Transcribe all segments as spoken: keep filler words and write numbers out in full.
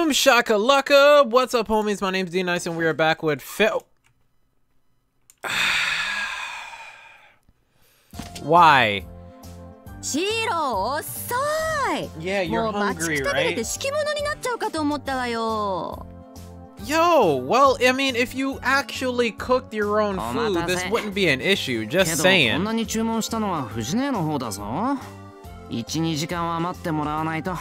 Boom shakalaka! What's up, homies? My name's D Nice, and we are back with Phil. Why? Shiro,遅い. Yeah, you're hungry, right? Yo, well, I mean, if you actually cooked your own food, this wouldn't be an issue. Just saying. いち、にじかんは待ってもらわないと。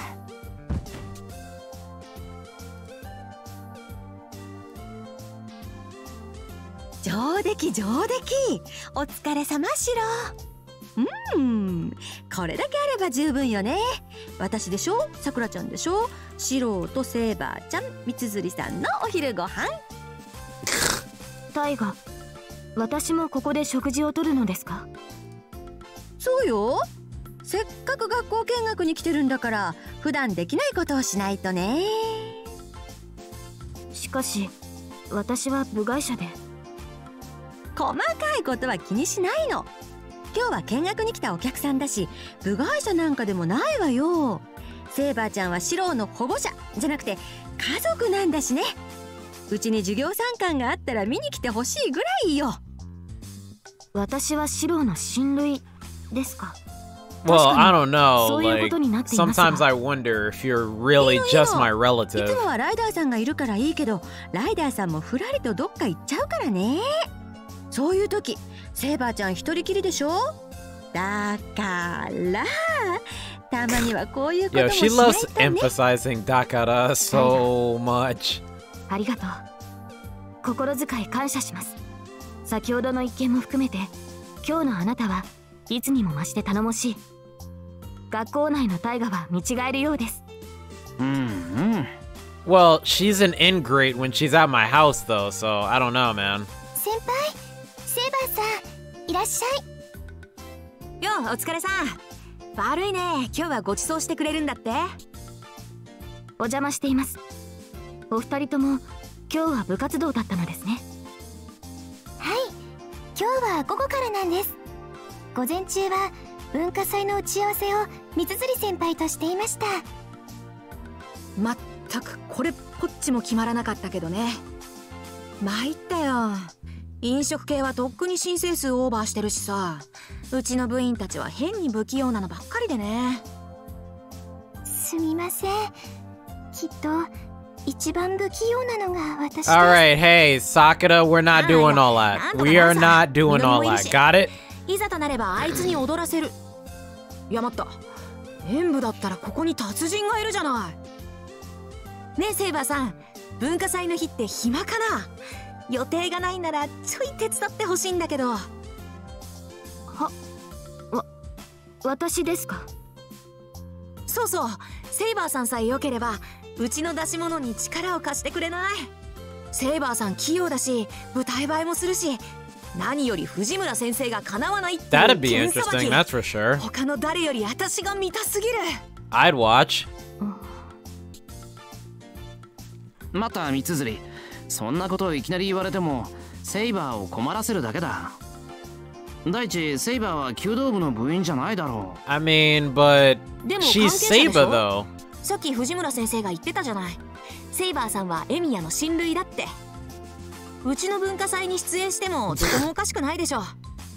上出来上出来。お疲れ様シロ。うん、これだけあれば十分よね。私でしょ、さくらちゃんでしょ、シロとセーバーちゃん、みつづりさんのお昼ご飯。 タイガ、私もここで食事をとるのですか？ そうよ。せっかく学校見学に来てるんだから、普段できないことをしないとね。 しかし私は部外者で。 細かいことは気にしないの。今日は見学に来たお客さんだし、部外者なんかでもないわよ。セーバーちゃんはシロの保護者じゃなくて家族なんだしね。うちに授業参観があったら見に来てほしいぐらいよ。 私はシロの親類ですか ？Well, I don't know. Like, sometimes I wonder if you're really just my relative. いつもはライダーさんがいるからいいけど、ライダーさんもふらりとどっか行っちゃうからね。そういう時、セーバーちゃん一人きりでしょ？だからたまにはこういうこともしないとね。 Yo, she loves emphasizing だから so much. ありがとう。心遣い感謝します。先ほどの一件も含めて、今日のあなたはいつにも増して頼もしい。学校内の大河は見違えるようです。 うんうん。 Well, she's an ingrate when she's at my house though, so I don't know, man. 先輩、セーバーさん、いらっしゃい。 よ、お疲れさん。悪いね、今日はご馳走してくれるんだって。 お邪魔しています。お二人とも今日は部活動だったのですね。 はい、今日は午後からなんです。午前中は文化祭の打ち合わせを三つづり先輩としていました。 まったくこれっぽっちも決まらなかったけどね。参ったよ。飲食系はとっくに申請数オーバーしてるしさ、うちの部員たちは変に不器用なのばっかりでね。 すみません。きっと一番不器用なのが私です。 Alright, hey, Sakura, we're not doing all that. We are not doing all that. Got it? いざとなればあいつに踊らせる。いや、待った。演舞だったらここに達人がいるじゃない。ねえセーバーさん、文化祭の日って暇かな？予定がないならちょい手伝ってほしいんだけど。は、 わ、私ですか？ そうそう、セイバーさんさえ良ければうちの出し物に力を貸してくれない？セイバーさん器用だし、舞台映えもするし、何より藤村先生が叶わないっていう That'd be interesting, that's for sure. 他の誰より私が見たすぎる。 I'd watch. また三つづり、そんなことをいきなり言われてもセイバーを困らせるだけだ。第一、セイバーは弓道部の部員じゃないだろう。 I mean, but she's Saber though. さっき藤村先生が言ってたじゃない。セイバーさんはエミヤの親類だって。うちの文化祭に出演してもどこもおかしくないでしょ。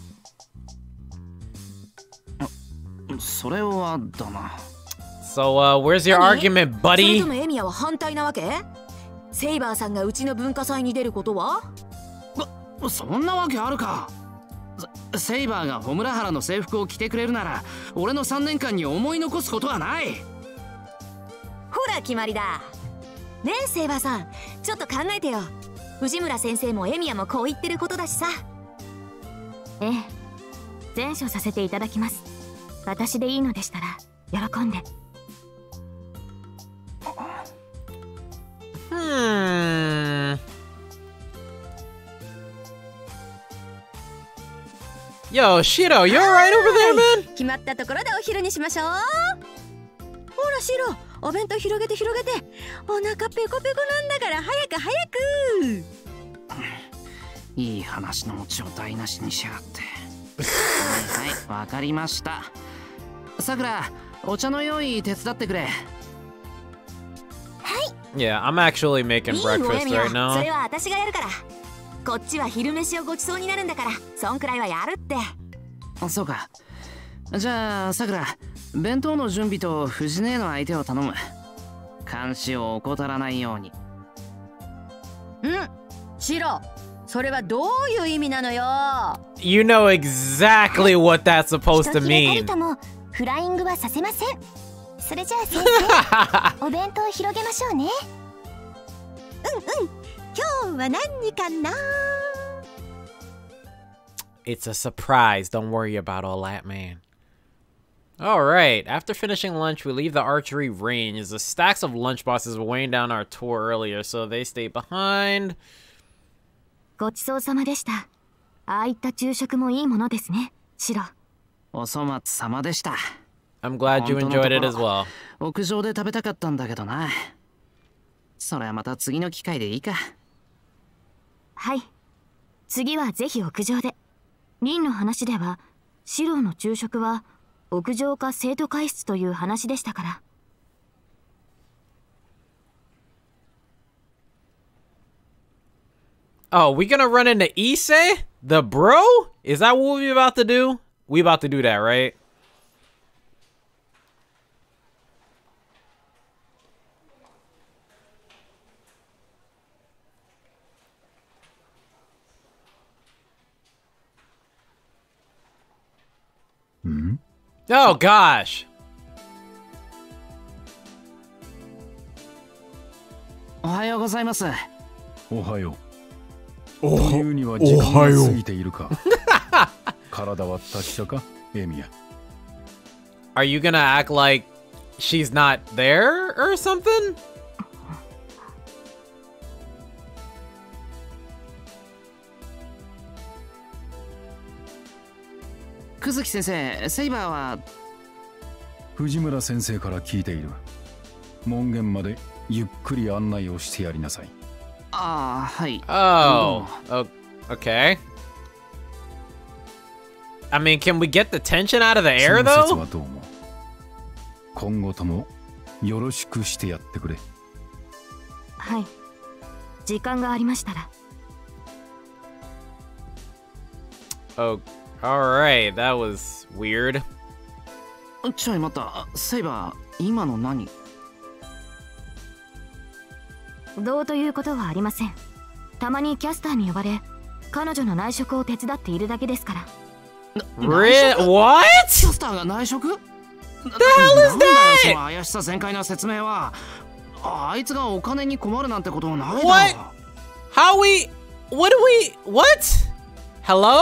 それはだな。 So, uh, where's your argument, それ buddy? ともエミヤは反対なわけ？セイバーさんがうちの文化祭に出ることは？ そんなわけあるか。セイバーがホムラハラの制服を着てくれるなら俺のさんねんかんに思い残すことはない。 ほら決まりだ。ねえセイバーさん、ちょっと考えてよ。藤村先生もエミヤもこう言ってることだしさ。 ええ、善処させていただきます。私でいいのでしたら喜んで。 Hmm. Yo, Shiro, you alright over there, man? 決まったところでお昼にしましょう。ほらシロ、お弁当広げて広げて。お腹ペコペコなんだから早く早く。 いい話のオチを台無しにしやがって。はいはい、わかりました。さくら、お茶の用意手伝ってくれ。 はい。 Yeah, I'm actually making breakfast right now. それは私がやるから。こっちは昼飯をごちそうになるんだから、そんくらいはやるって。 そうか。じゃあさくら、弁当の準備と藤姉の相手を頼む。監視を怠らないように。 うんシロ、それはどういう意味なのよ。 You know exactly what that's supposed to 一切れた mean. りともフライングはさせません。それじゃあ先生お弁当を広げましょうね。 うんうん、今日は何かな。 It's a surprise. Don't worry about all that, man. Alright, after finishing lunch, we leave the archery range. The stacks of lunchboxes were weighing down our tour earlier, so they stayed behind. ごちそうさまでした。ああいった昼食もいいものですね、シロ。 お粗末様でした。 I'm glad you enjoyed it as well. 屋上で食べたかったんだけどな。それはまた次の機会でいいか。 はい。次はぜひ屋上で。リンの話では、シロの昼食は屋上か生徒会室という話でしたから。 Oh, we gonna run into Issei? The bro? Is that what we about to do? We about to do that, right? Mm-hmm. Oh gosh. おはようございます。 おはよう。というには時間が過ぎているか。体は達者か、エミヤ。 Are you gonna act like she's not there or something? 久月先生、セイバーは藤村先生から聞いている。門限までゆっくり案内をしてやりなさい。 ああ、はい。 Oh, oh, okay. I mean, can we get the tension out of the air その説 though? はどうも。今後ともよろしくしてやってくれ。 はい。時間がありましたら。 Oh, alright, that was weird. ちょい待った、セイバー、今の何？ どうということはありません。たまにキャスターに呼ばれ、彼女の内職を手伝っているだけですから。 Re- what? キャスターが内職？ The hell is なんだよ、そ that? の怪しさ全開な説明は。あいつがお金に困るなんてことはないだろう。 What? How we? What do we? What? Hello?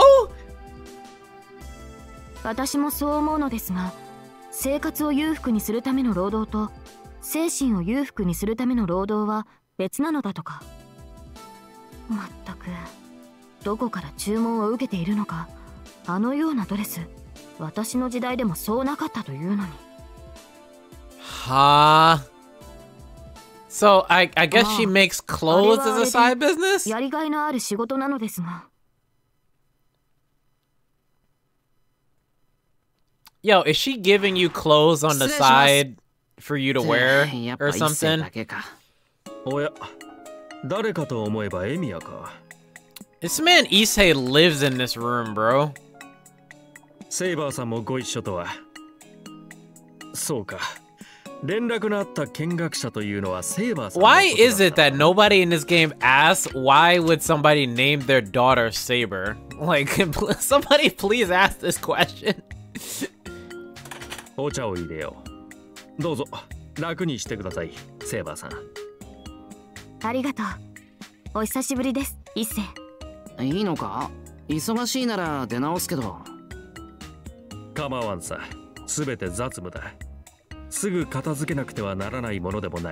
私もそう思うのですが、生活を裕福にするための労働と精神を裕福にするための労働は別なのだとか。まったくどこから注文を受けているのか。あのようなドレス、私の時代でもそうなかったというのに。 Huh? So I I guess she makes clothes as a side business? やりがいのある仕事なのですが。 Yo, is she giving you clothes on the side for you to wear or something? おや、誰かと思えばエミヤか。 This man Issei lives in this room, bro. セイバーさんもご一緒とは。そうか。連絡のあった見学者というのはセイバーさん。 Why is it that nobody in this game asks why would somebody name their daughter Saber? Like, somebody please ask this question. お茶を入れよう。どうぞ楽にしてください、セイバーさん。 ありがとう。お久しぶりです、一世。 いいのか？忙しいなら出直すけど。 構わんさ。すべて雑務だ。すぐ片付けなくてはならないものでもない。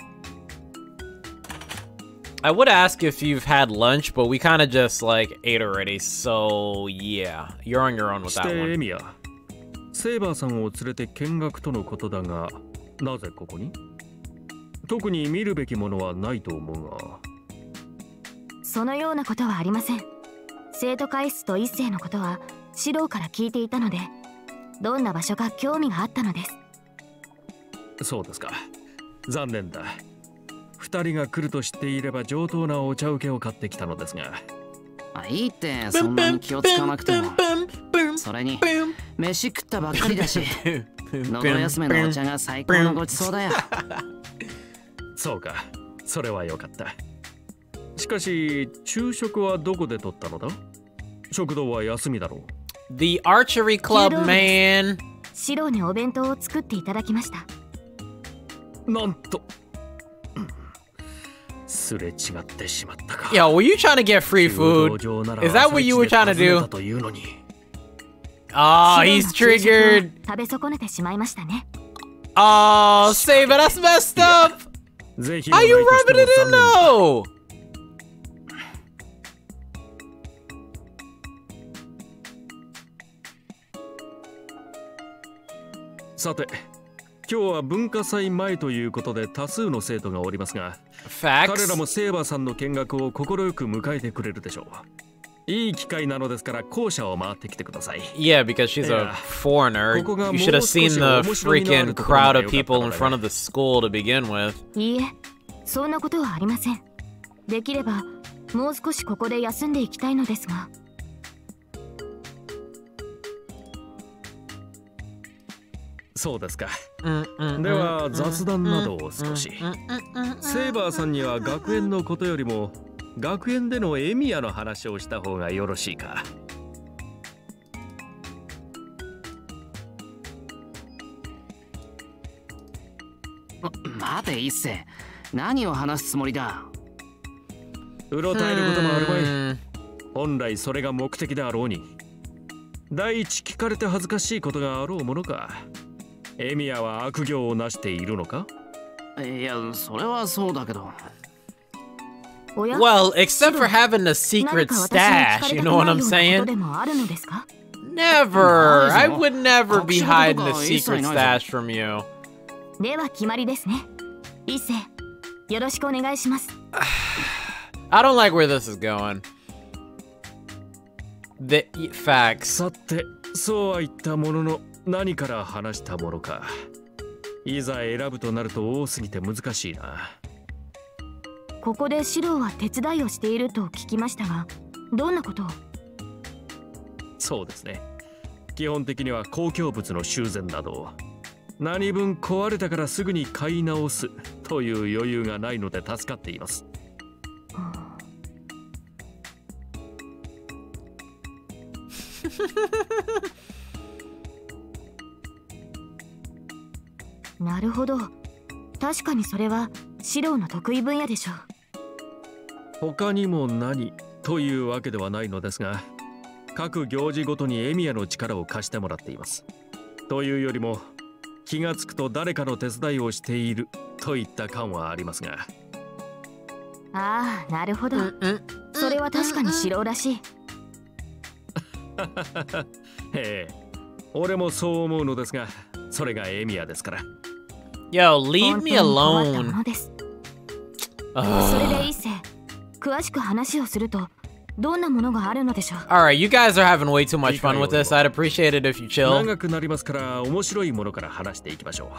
I would ask if you've had lunch, but we kind of just like ate already. So yeah, you're on your own with that して one. エミヤ、セイバーさんを連れて見学とのことだが、なぜここに？特に見るべきものはないと思うが。 そのようなことはありません。生徒会室と一世のことはシローから聞いていたので、どんな場所か興味があったのです。 そうですか。残念だ。 二人が来ると知っていれば上等なお茶受けを買ってきたのですが。 あ、いいってそんなに気を使わなくても。それに飯食ったばっかりだし、喉休めのお茶が最高のごちそうだよ。 そうか、それはよかった。しかし昼食はどこで取ったのだ？食堂は休みだろう。 The archery club, man. シロにお弁当を作っていただきました。 なんとすれ違ってしまったか。 Yo, were you trying to get free food? Is that what you were trying to do? Oh, he's triggered. 食べ損ねてしまいましたね。 Oh, save it. That's messed up. How you rubbing it in though? さて、今日は文化祭前ということで多数の生徒がおりますが、彼らもセーバーさんの見学を快く迎えてくれるでしょう。いい機会なのですから校舎を回ってきてください。 Yeah, because she's a foreigner. You should have seen the freaking crowd of people in front of the school to begin with. いいえ、そんなことはありません。できればもう少しここで休んでいきたいのですが。 そうですか。では雑談などを少し。セーバーさんには学園のことよりも学園でのエミヤの話をした方がよろしいか。 待て一世、何を話すつもりだ。 うろたえることもあるまい。本来それが目的であろうに。第一聞かれて恥ずかしいことがあろうものか。エミヤは悪行をなしているのか？ いや、それはそうだけど。 Well, except for having a secret stash, you know what I'm saying? Never! I would never be hiding a secret stash from you. では決まりですね。一世、よろしくお願いします。 I don't like where this is going. The facts. さて、そうは言ったものの何から話したものか。いざ選ぶとなると多すぎて難しいな。 ここでシロは手伝いをしていると聞きましたが、どんなことを？ そうですね。基本的には公共物の修繕など、何分壊れたからすぐに買い直すという余裕がないので助かっています。 なるほど。確かにそれはシロの得意分野でしょう。 他にも何というわけではないのですが、各行事ごとにエミヤの力を貸してもらっています。というよりも気がつくと誰かの手伝いをしているといった感はありますが。 ああ、なるほど。それは確かにシロらしい。 へえ、俺もそう思うのですが、それがエミヤですから。 Yo, leave me alone. それでいいせ。詳しく話をするとどんなものがあるのでしょう。 Alright, you guys are having way too much fun with this. I'd appreciate it if you chill. 長くなりますから面白いものから話していきましょう。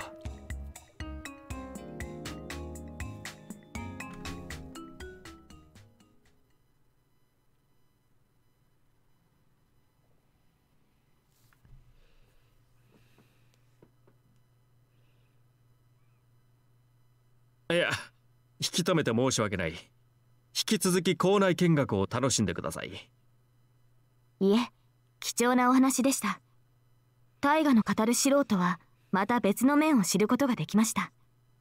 いや、引き止めて申し訳ない。引き続き校内見学を楽しんでください。 いえ、貴重なお話でした。大河の語る素人はまた別の面を知ることができました。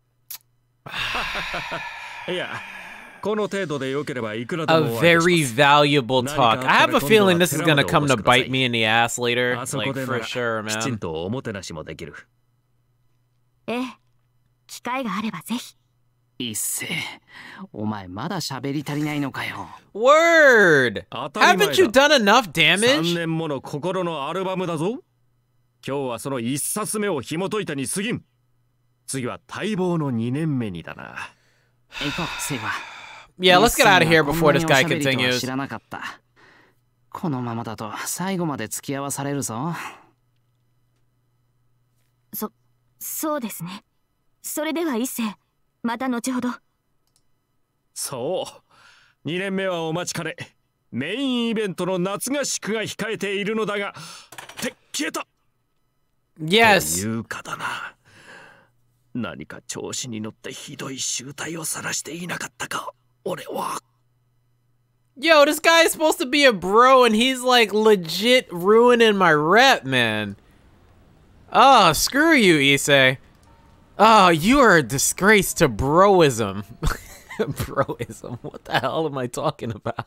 いや、この程度で良ければいくらでも A very valuable talk. I have a feeling this is gonna come to bite me in the ass later. Like for sure, man. きちんとおもてなしもできる。 ええ、機会があればぜひ。 一世、お前まだ喋り足りないのかよ。 Word! Haven't you done enough damage? さんねんもの心のアルバムだぞ。今日はその一冊目を紐解いたに過ぎん。次は待望のにねんめにだな。 行こう、セイバー。 Yeah, let's get out of here before this guy continues. 知らなかった。このままだと最後まで付き合わされるぞ。 そ、そうですね。それでは一世。また後ほど。 そう、にねんめはお待ちかね、メインイベントの夏合宿が控えているのだが、って消えた。 Yes. というかだな、何か調子に乗ってひどい醜態を晒していなかったか、俺は。 Yo, this guy is supposed to be a bro and he's like legit ruining my rep, man. Oh, screw you, Issei. Oh, you are a disgrace to broism. Broism? What the hell am I talking about?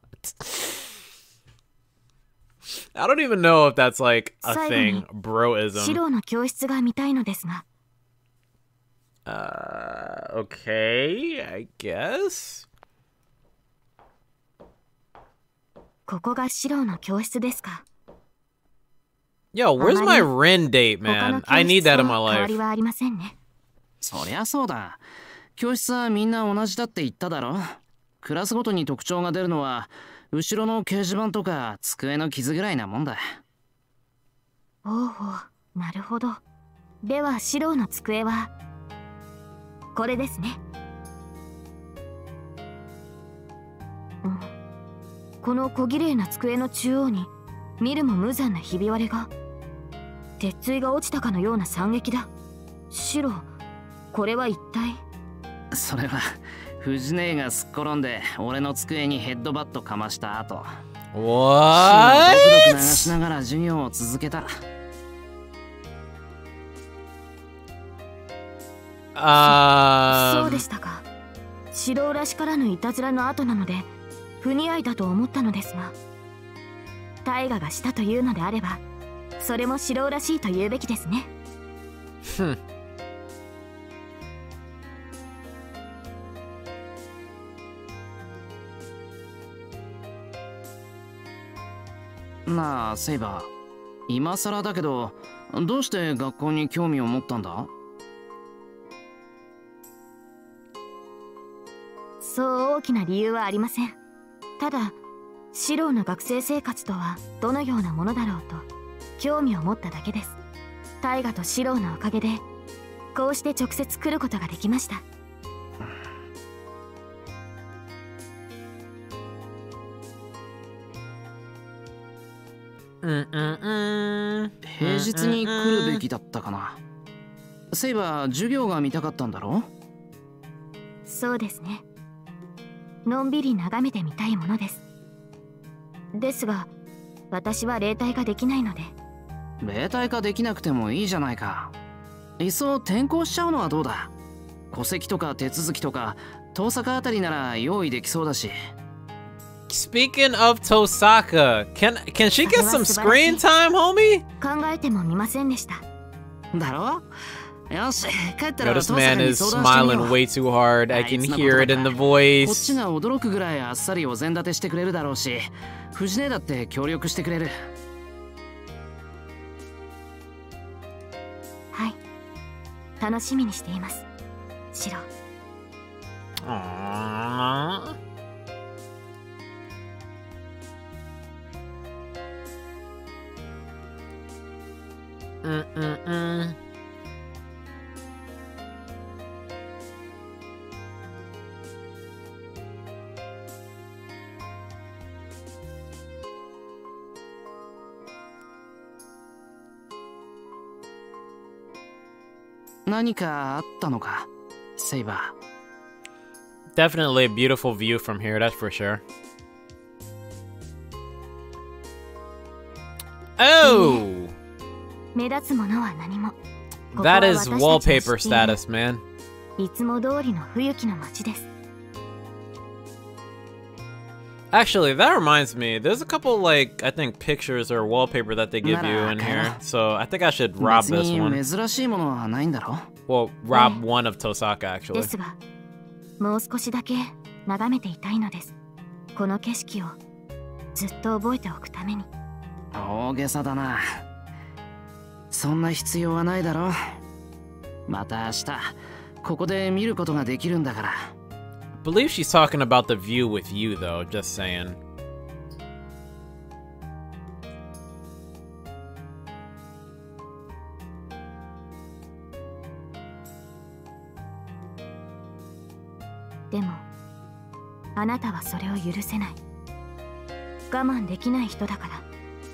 I don't even know if that's like a thing. Broism. シロの教室が見たいのですが。 Uh, okay, I guess. ここがシロの教室ですか。 Yo, where's my Ren date, man? I need that in my 変わり life. はありませんね。 そりゃそうだ。教室はみんな同じだって言っただろ。クラスごとに特徴が出るのは後ろの掲示板とか机の傷ぐらいなもんだ。 おうおう、なるほど。ではシロの机はこれですね。うん、この小綺麗な机の中央に見るも無残なひび割れが。鉄槌が落ちたかのような惨劇だ。シロ、これは一体。 それは藤姉がすっ転んで俺の机にヘッドバットかました後、 What? ドクドク流しながら授業を続けた。 Uh, そうでしたか。シロらしからぬいたずらの後なので不似合いだと思ったのですが、大河がしたというのであればそれもシロらしいと言うべきですね。 なあセイバー、今更だけどどうして学校に興味を持ったんだ？ そう大きな理由はありません。ただシロの学生生活とはどのようなものだろうと興味を持っただけです。大河とシロのおかげでこうして直接来ることができました。 うんうんうん。 平日に来るべきだったかな。セイバー、授業が見たかったんだろ？ そうですね。のんびり眺めてみたいものです。ですが私は例体ができないので。 例体化できなくてもいいじゃないか。いっそ転校しちゃうのはどうだ？戸籍とか手続きとか遠坂あたりなら用意できそうだし。 Speaking of Tosaka, can can she get some screen time, homie? 考えてもみませんでした。 だろ？よし、帰ったら Yo, 遠 this 坂 man に is 相談してみよ smiling う。 way too hard. I can hear it in the voice. こっちが驚くぐらいあっさりお膳立てしてくれるだろうし、藤姉だって協力してくれる。 はい、楽しみにしています、シロ。 Aww. Mm-mm-mm. Definitely a beautiful view from here, that's for sure. Oh! 目立つものは何も。 That is wallpaper status, man. いつも通りの冬季の街です。 Actually, that reminds me, there's a couple, like, I think pictures or wallpaper that they give you in here. So I think I should rob this one. 珍しいものはないんだろ？ Well, rob one of Tosaka, actually. ですが、もう少しだけ眺めていたいのです。この景色をずっと覚えておくために。 大げさだな。そんな必要はないだろ。また明日ここで見ることができるんだから。 I believe she's talking about the view with you, though, just saying. あなたはそれを許せない。我慢できない人だから。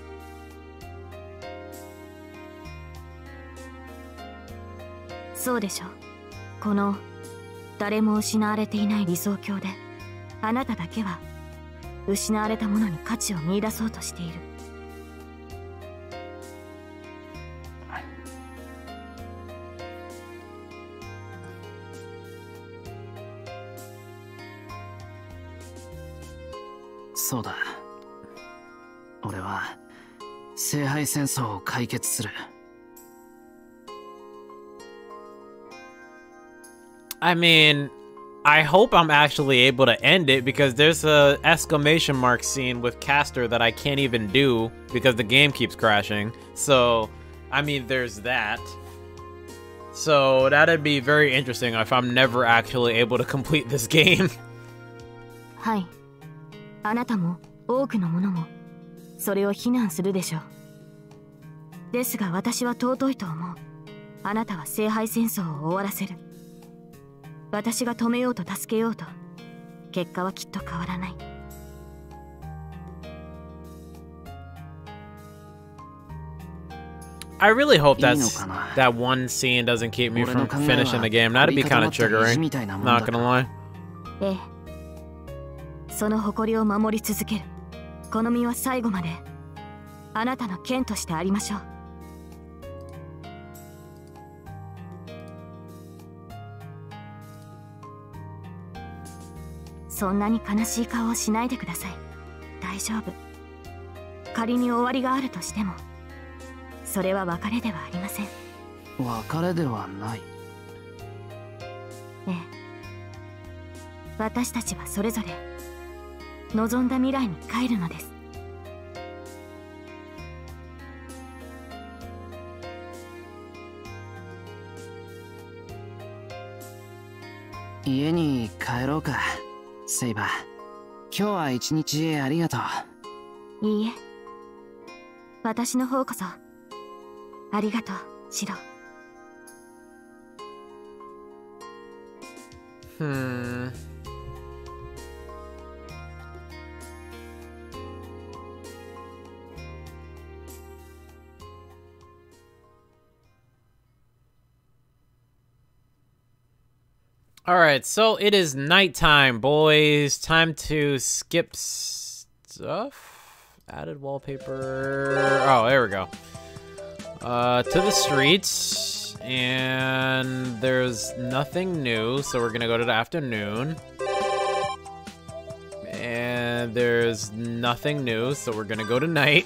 そうでしょ。この誰も失われていない理想郷で、あなただけは失われたものに価値を見出そうとしている。 そうだ。俺は聖杯戦争を解決する。 I mean, I hope I'm actually able to end it because there's a exclamation mark scene with Castor that I can't even do because the game keeps crashing. So, I mean, there's that. So, that'd be very interesting if I'm never actually able to complete this game. はい。あなたも多くの者もそれを非難するでしょう。ですが私は尊いと思う。あなたは聖杯戦争を終わらせる。私が止めようと助けようと、結果はきっと変わらない。 I really hope that's, that one scene doesn't keep me from finishing the game. That'd be kind of triggering. Not gonna lie. ええ。その誇りを守り続ける。この身は最後まであなたの剣としてありましょう。そんなに悲しい顔をしないでください。大丈夫。仮に終わりがあるとしても、それは別れではありません。 別れではない。 ええ。私たちはそれぞれ望んだ未来に帰るのです。 家に帰ろうか。セイバー、今日は一日ありがとう。いいえ、私の方こそありがとう、シロ。 ふーん。Alright, so it is nighttime, boys. Time to skip stuff. Added wallpaper. Oh, there we go. Uh, to the streets. And there's nothing new, so we're gonna go to the afternoon. And there's nothing new, so we're gonna go to night.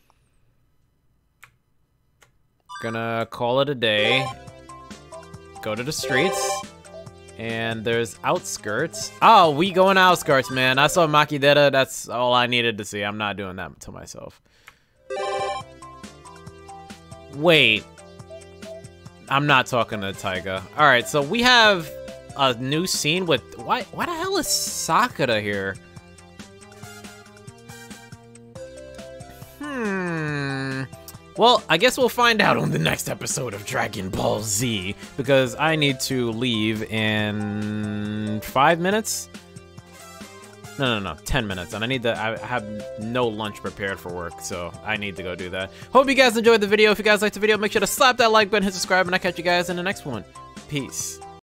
Gonna call it a day. Go to the streets. And there's outskirts. Oh, we going outskirts, man. I saw Makidera. That's all I needed to see. I'm not doing that to myself. Wait. I'm not talking to Taiga. Alright, so we have a new scene with... Why, why the hell is Sakura here? Hmm... Well, I guess we'll find out on the next episode of Dragon Ball Z, because I need to leave in five minutes? No, no, no, ten minutes, and I need to, I have no lunch prepared for work, so I need to go do that. Hope you guys enjoyed the video. If you guys liked the video, make sure to slap that like button, hit subscribe, and I'll catch you guys in the next one. Peace.